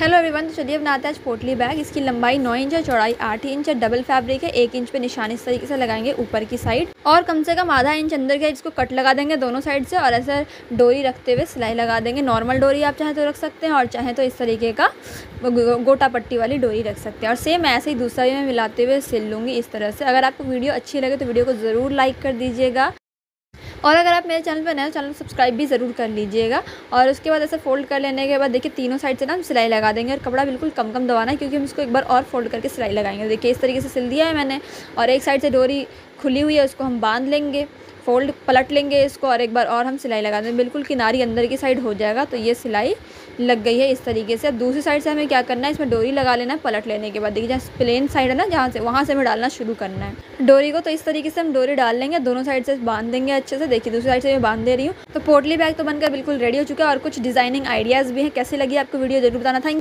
Hello everyone, तो चलिए बनाते हैं आज पोटली बैग। इसकी लंबाई 9 इंच है, चौड़ाई 8 इंच है, डबल फैब्रिक है। 1 इंच पे निशान इस तरीके से लगाएंगे ऊपर की साइड और कम से कम आधा इंच अंदर का इसको कट लगा देंगे दोनों साइड से और ऐसे डोरी रखते हुए सिलाई लगा देंगे। नॉर्मल डोरी आप चाहें तो रख सकते हैं और चाहें तो इस तरीके का गोटा पट्टी वाली डोरी रख सकते हैं। और सेम ऐसे ही दूसरा भी मैं मिलाते हुए सिल लूँगी इस तरह से। अगर आपको वीडियो अच्छी लगे तो वीडियो को ज़रूर लाइक कर दीजिएगा और अगर आप मेरे चैनल पर नए हो चैनल को सब्सक्राइब भी ज़रूर कर लीजिएगा। और उसके बाद ऐसे फोल्ड कर लेने के बाद देखिए तीनों साइड से ना हम सिलाई लगा देंगे और कपड़ा बिल्कुल कम कम दबाना है क्योंकि हम इसको एक बार और फोल्ड करके सिलाई लगाएंगे। देखिए इस तरीके से सिल दिया है मैंने और एक साइड से डोरी खुली हुई है, उसको हम बांध लेंगे, फोल्ड पलट लेंगे इसको और एक बार और हम सिलाई लगा देंगे। बिल्कुल किनारी अंदर की साइड हो जाएगा। तो ये सिलाई लग गई है इस तरीके से। अब दूसरी साइड से हमें क्या करना है, इसमें डोरी लगा लेना है पलट लेने के बाद। देखिए जहाँ प्लेन साइड है ना, जहाँ से वहाँ से हमें डालना शुरू करना है डोरी को। तो इस तरीके से हम डोरी डाल लेंगे, दोनों साइड से बांध देंगे अच्छे से। देखिए दूसरी साइड से मैं बांध दे रही हूँ। तो पोटली बैग तो बनकर बिल्कुल रेडी हो चुका है और कुछ डिजाइनिंग आइडियाज़ भी हैं। कैसी लगी आपको वीडियो जरूर बताना। थैंक